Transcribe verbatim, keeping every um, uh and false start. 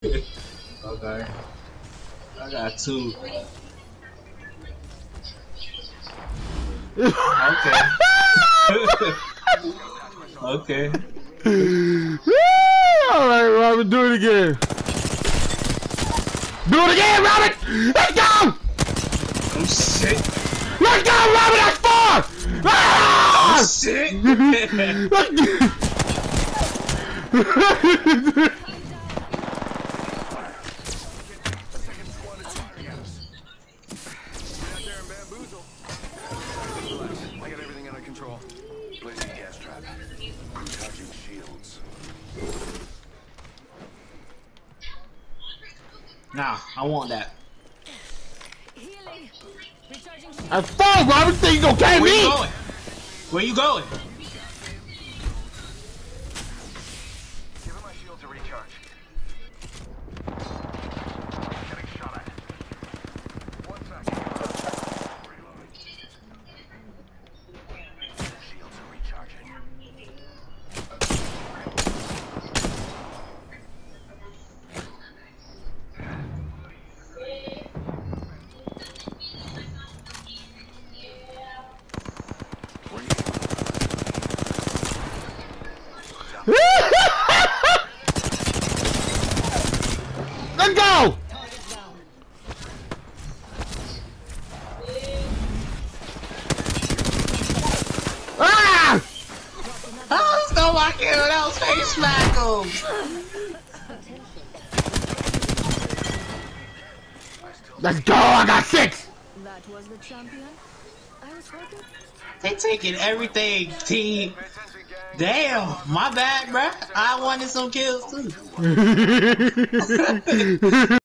Okay. I got two. Okay. Okay. Alright, Robin, do it again. Do it again, Robin! Let's go! Oh shit. Let's go, Robin! That's four! Ah! Oh shit. I got everything under control. Placing gas trap. Recharging shields. Nah, I want that. Healing. Recharging. That's four, Robin! Think you gonna carry Where me? you going? Where you going? Giving my shield to recharge. Getting shot at. One second. Reloading. Shields are recharging. Let's go! Ah! Oh, stole my kill. That was face smack him. Let's go! I got six! That was the champion. I was hoping. They taking everything, team. Damn, my bad, bruh. I wanted some kills too.